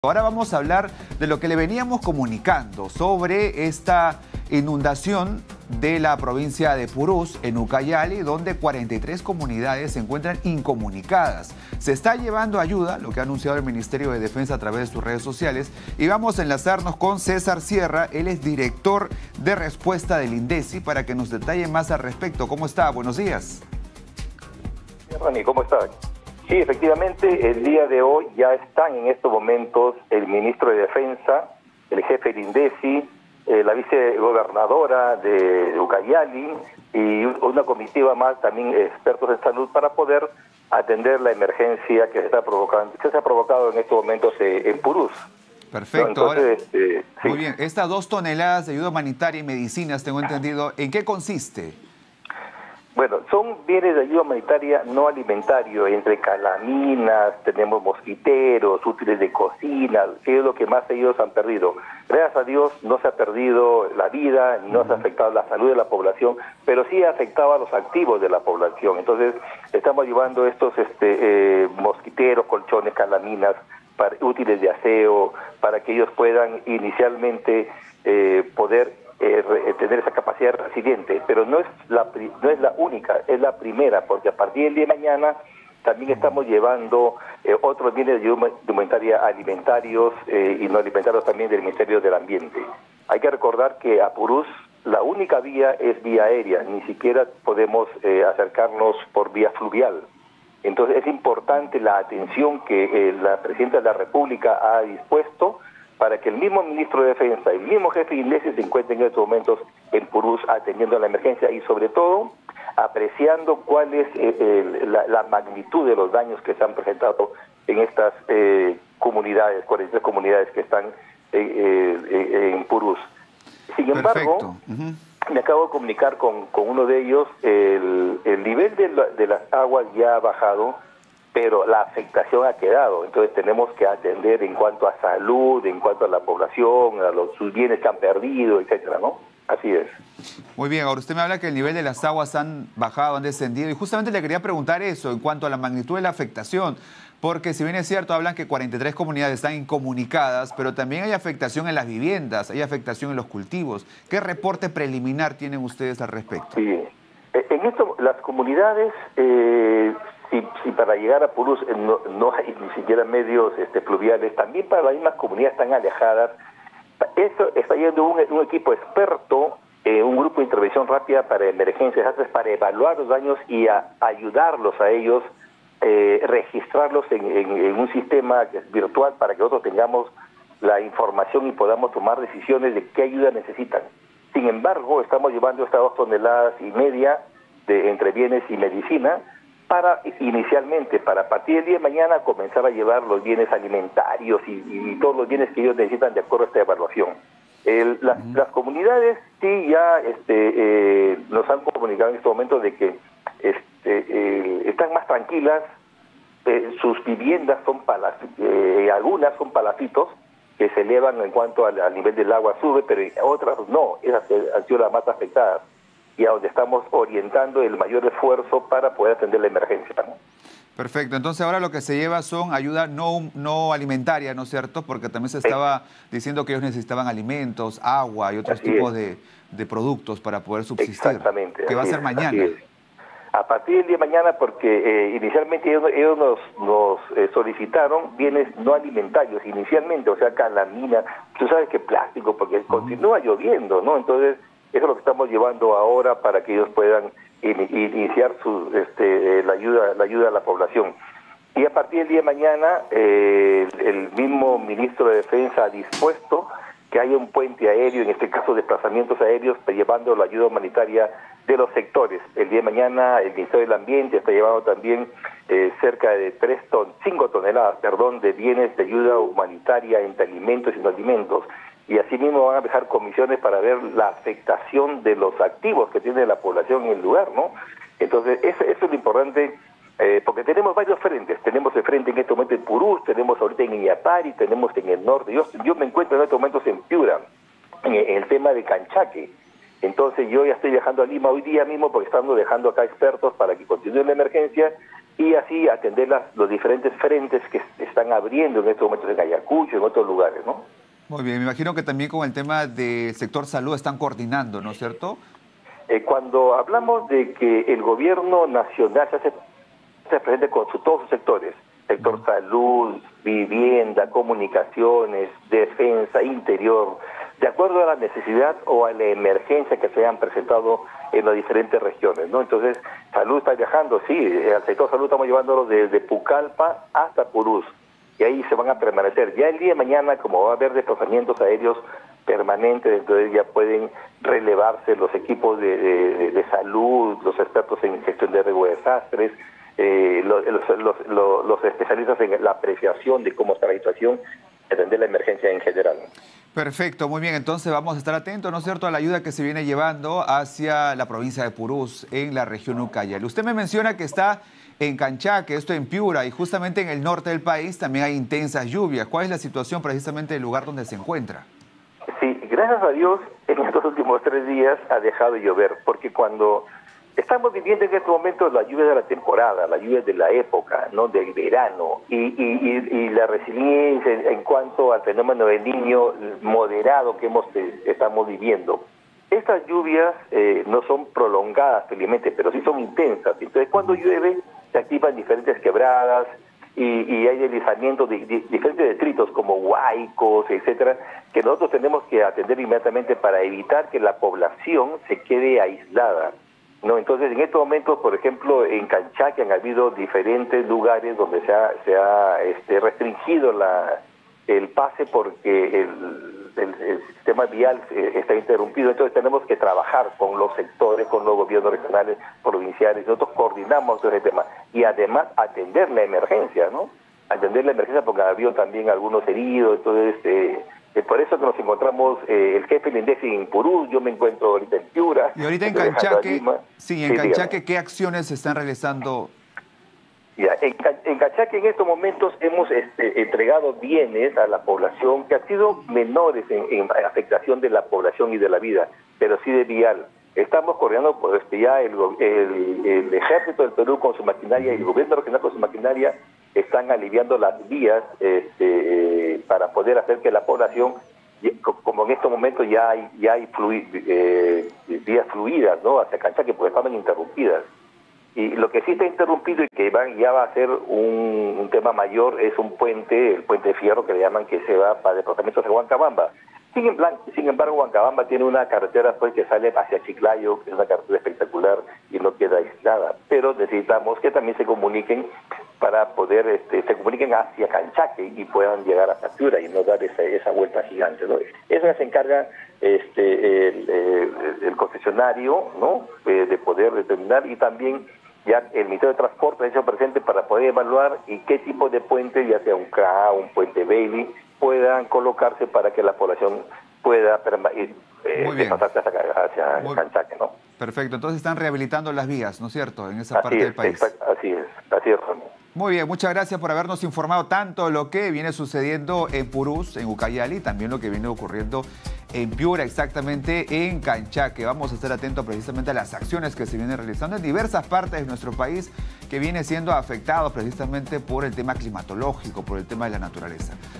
Ahora vamos a hablar de lo que le veníamos comunicando sobre esta inundación de la provincia de Purús, en Ucayali, donde 43 comunidades se encuentran incomunicadas. Se está llevando ayuda, lo que ha anunciado el Ministerio de Defensa a través de sus redes sociales, y vamos a enlazarnos con César Sierra. Él es director de respuesta del INDECI, para que nos detalle más al respecto. ¿Cómo está? Buenos días. Rani, ¿cómo está? Sí, efectivamente, el día de hoy ya están en estos momentos el ministro de Defensa, el jefe del INDECI, la vicegobernadora de Ucayali y una comitiva más, también expertos en salud, para poder atender la emergencia que se ha provocado en estos momentos en Purús. Perfecto. Entonces, ahora, sí. Muy bien, estas 2 toneladas de ayuda humanitaria y medicinas, tengo entendido, ¿en qué consiste? Bueno, son bienes de ayuda humanitaria no alimentario, entre calaminas, tenemos mosquiteros, útiles de cocina, que es lo que más ellos han perdido. Gracias a Dios no se ha perdido la vida, no se ha afectado la salud de la población, pero sí ha afectado a los activos de la población. Entonces, estamos llevando estos mosquiteros, colchones, calaminas, útiles de aseo, para que ellos puedan inicialmente poder tener esa capacidad resiliente, pero no es la única, es la primera, porque a partir del día de mañana también estamos llevando otros bienes de ayuda humanitaria alimentarios y no alimentarios también del Ministerio del Ambiente. Hay que recordar que a Purús la única vía es vía aérea, ni siquiera podemos acercarnos por vía fluvial. Entonces es importante la atención que la Presidenta de la República ha dispuesto para que el mismo ministro de Defensa, el mismo jefe de INDECI se encuentren en estos momentos en Purús atendiendo la emergencia y sobre todo apreciando cuál es la magnitud de los daños que se han presentado en estas comunidades, 43 comunidades que están en Purús. Sin embargo, me acabo de comunicar con uno de ellos, el nivel de las aguas ya ha bajado, pero la afectación ha quedado. Entonces tenemos que atender en cuanto a salud, en cuanto a la población, a sus bienes que han perdido, etcétera, ¿no? Así es. Muy bien, ahora usted me habla que el nivel de las aguas han bajado, han descendido, y justamente le quería preguntar eso, en cuanto a la magnitud de la afectación, porque si bien es cierto, hablan que 43 comunidades están incomunicadas, pero también hay afectación en las viviendas, hay afectación en los cultivos. ¿Qué reporte preliminar tienen ustedes al respecto? Sí, en esto, las comunidades... Si para llegar a Purús no hay ni siquiera medios fluviales, también para las mismas comunidades tan alejadas, esto está yendo un equipo experto, un grupo de intervención rápida para emergencias, para evaluar los daños y ayudarlos a ellos, registrarlos en un sistema virtual para que nosotros tengamos la información y podamos tomar decisiones de qué ayuda necesitan. Sin embargo, estamos llevando estas 2,5 toneladas entre bienes y medicina, para inicialmente, para a partir del día de mañana, comenzar a llevar los bienes alimentarios y todos los bienes que ellos necesitan de acuerdo a esta evaluación. Las comunidades sí ya nos han comunicado en este momento de que están más tranquilas, sus viviendas son algunas son palafitos que se elevan en cuanto al nivel del agua sube, pero otras no, esas han sido las más afectadas, y a donde estamos orientando el mayor esfuerzo para poder atender la emergencia, ¿no? Perfecto, entonces ahora lo que se lleva son ayuda no alimentaria, ¿no es cierto? Porque también se estaba diciendo que ellos necesitaban alimentos, agua y otros tipos de productos para poder subsistir. Exactamente. ¿Qué va a ser mañana? A partir del día de mañana, porque inicialmente ellos nos solicitaron bienes no alimentarios, inicialmente, o sea, calamina, tú sabes que plástico, porque continúa lloviendo, ¿no? Entonces, eso es lo que estamos llevando ahora para que ellos puedan iniciar la ayuda a la población. Y a partir del día de mañana, el mismo ministro de Defensa ha dispuesto que haya un puente aéreo, en este caso desplazamientos aéreos, llevando la ayuda humanitaria de los sectores. El día de mañana el Ministerio del Ambiente está llevando también cerca de 5 toneladas de bienes de ayuda humanitaria entre alimentos y no alimentos. Y asimismo van a dejar comisiones para ver la afectación de los activos que tiene la población en el lugar, ¿no? Entonces, eso es lo importante, porque tenemos varios frentes. Tenemos el frente en este momento en Purús, tenemos ahorita en Illapari, tenemos en el norte. Yo me encuentro en estos momentos en Piura, en el tema de Canchaque. Entonces, yo ya estoy viajando a Lima hoy día mismo porque estamos dejando acá expertos para que continúe la emergencia y así atender los diferentes frentes que están abriendo en estos momentos en Ayacucho, en otros lugares, ¿no? Muy bien, me imagino que también con el tema del sector salud están coordinando, ¿no es cierto? Cuando hablamos de que el gobierno nacional se hace presente con todos sus sectores, sector salud, vivienda, comunicaciones, defensa, interior, de acuerdo a la necesidad o a la emergencia que se hayan presentado en las diferentes regiones, ¿no? Entonces, salud está viajando, sí, al sector salud estamos llevándolo desde Pucallpa hasta Purús, y ahí se van a permanecer. Ya el día de mañana, como va a haber desplazamientos aéreos permanentes, entonces ya pueden relevarse los equipos de salud, los expertos en gestión de riesgo de desastres, los especialistas en la apreciación de cómo está la situación, atender la emergencia en general. Perfecto, muy bien. Entonces vamos a estar atentos, ¿no es cierto?, a la ayuda que se viene llevando hacia la provincia de Purús, en la región Ucayali. Usted me menciona que está en Canchaque, esto en Piura, y justamente en el norte del país también hay intensas lluvias. ¿Cuál es la situación precisamente del lugar donde se encuentra? Sí, gracias a Dios, en estos últimos 3 días ha dejado de llover, porque cuando estamos viviendo en estos momentos la lluvia de la temporada, la lluvia de la época, ¿no?, del verano, y la resiliencia en cuanto al fenómeno del Niño moderado que estamos viviendo. Estas lluvias no son prolongadas felizmente, pero sí son intensas. Entonces, cuando llueve, se activan diferentes quebradas y hay deslizamientos de diferentes detritos como huaicos, etcétera, que nosotros tenemos que atender inmediatamente para evitar que la población se quede aislada, ¿no? Entonces, en estos momentos, por ejemplo, en Canchaque han habido diferentes lugares donde se ha restringido el pase porque el sistema vial está interrumpido. Entonces tenemos que trabajar con los sectores, con los gobiernos regionales, provinciales. Nosotros coordinamos todo ese tema y además atender la emergencia, ¿no? Atender la emergencia porque ha habido también algunos heridos. Entonces por eso que nos encontramos el jefe del INDECI en Purús, yo me encuentro ahorita en Piura. Y ahorita en Canchaque, Canchaque, ¿qué acciones se están realizando? Ya, en Canchaque en estos momentos hemos entregado bienes a la población que han sido menores en afectación de la población y de la vida, pero sí de vial. Estamos coordinando pues, ya el Ejército del Perú con su maquinaria y el gobierno regional con su maquinaria están aliviando las vías para poder hacer que la población, como en estos momentos ya hay vías fluidas, ¿no?, hacia Canchaque porque estaban interrumpidas. Y lo que sí está interrumpido y que ya va a ser un tema mayor es un puente, el puente de Fierro que le llaman, que se va para departamentos de Huancabamba. Sin embargo, Huancabamba tiene una carretera pues que sale hacia Chiclayo, que es una carretera espectacular y no queda aislada. Pero necesitamos que también se comuniquen para poder, se comuniquen hacia Canchaque y puedan llegar a Piura y no dar esa vuelta gigante, ¿no? Eso se encarga el concesionario, ¿no?, de poder determinar, y también ya el Ministerio de Transporte ha hecho presente para poder evaluar y qué tipo de puente, ya sea un CA, un puente Bailey, puedan colocarse para que la población pueda desplazarse hacia Canchaque, ¿no? Perfecto, entonces están rehabilitando las vías, ¿no es cierto?, en esa parte del país. Así es. Muy bien, muchas gracias por habernos informado tanto lo que viene sucediendo en Purús, en Ucayali, también lo que viene ocurriendo en Piura, exactamente en Canchaque. Vamos a estar atentos precisamente a las acciones que se vienen realizando en diversas partes de nuestro país que viene siendo afectado precisamente por el tema climatológico, por el tema de la naturaleza.